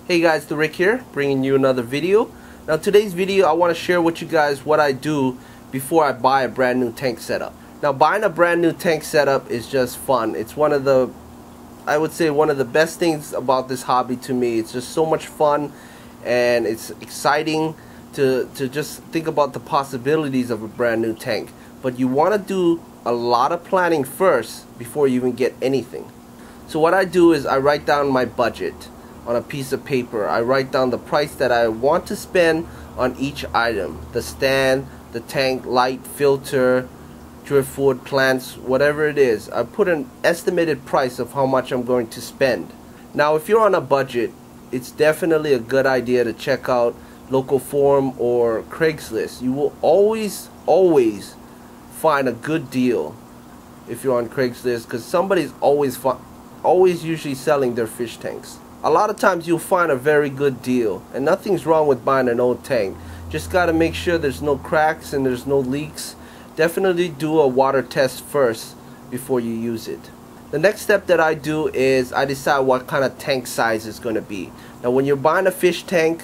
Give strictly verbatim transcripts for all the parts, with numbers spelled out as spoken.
Hey guys, the Rick here, bringing you another video. Now today's video I want to share with you guys what I do before I buy a brand new tank setup. Now buying a brand new tank setup is just fun. It's one of the, I would say one of the best things about this hobby to me. It's just so much fun and it's exciting to, to just think about the possibilities of a brand new tank. But you want to do a lot of planning first before you even get anything. So what I do is I write down my budget on a piece of paper. I write down the price that I want to spend on each item. The stand, the tank, light, filter, driftwood, plants, whatever it is. I put an estimated price of how much I'm going to spend. Now if you're on a budget, it's definitely a good idea to check out Local Forum or Craigslist. You will always, always find a good deal if you're on Craigslist, because somebody's always, always usually selling their fish tanks. A lot of times you'll find a very good deal, and nothing's wrong with buying an old tank. Just got to make sure there's no cracks and there's no leaks. Definitely do a water test first before you use it. The next step that I do is I decide what kind of tank size it's going to be. Now when you're buying a fish tank,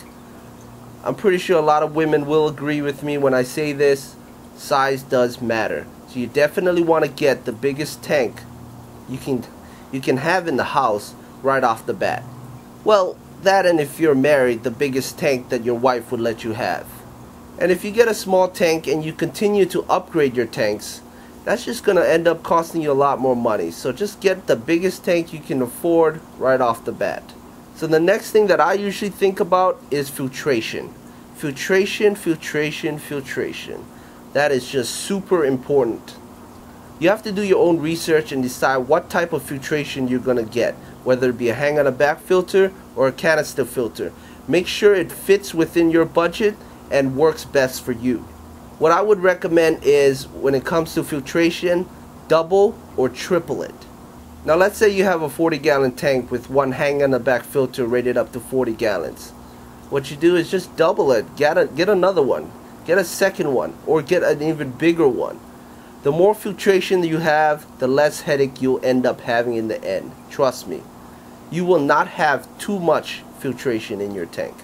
I'm pretty sure a lot of women will agree with me when I say this, size does matter. So you definitely want to get the biggest tank you can you can have in the house right off the bat. Well, that, and if you're married, the biggest tank that your wife would let you have. And if you get a small tank and you continue to upgrade your tanks, that's just going to end up costing you a lot more money. So just get the biggest tank you can afford right off the bat. So the next thing that I usually think about is filtration. Filtration, filtration, filtration. That is just super important. You have to do your own research and decide what type of filtration you're going to get, whether it be a hang on the back filter or a canister filter. Make sure it fits within your budget and works best for you. What I would recommend is, when it comes to filtration, double or triple it. Now let's say you have a forty gallon tank with one hang on the back filter rated up to forty gallons. What you do is just double it. Get, a, get another one. Get a second one, or get an even bigger one. The more filtration you have, the less headache you'll end up having in the end. Trust me. You will not have too much filtration in your tank.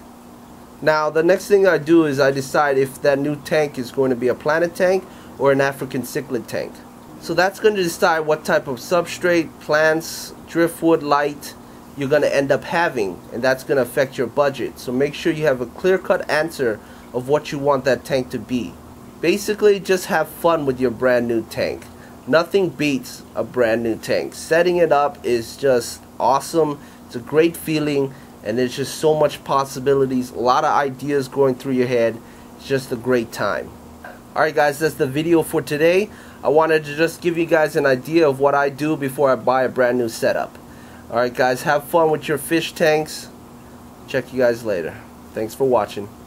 Now the next thing I do is I decide if that new tank is going to be a Planet tank or an African cichlid tank. So that's going to decide what type of substrate, plants, driftwood, light you're going to end up having, and that's going to affect your budget. So make sure you have a clear-cut answer of what you want that tank to be. Basically, just have fun with your brand new tank. Nothing beats a brand new tank. Setting it up is just awesome. It's a great feeling, and there's just so much possibilities, a lot of ideas going through your head. It's just a great time. Alright guys, that's the video for today. I wanted to just give you guys an idea of what I do before I buy a brand new setup. Alright guys, have fun with your fish tanks. Check you guys later. Thanks for watching.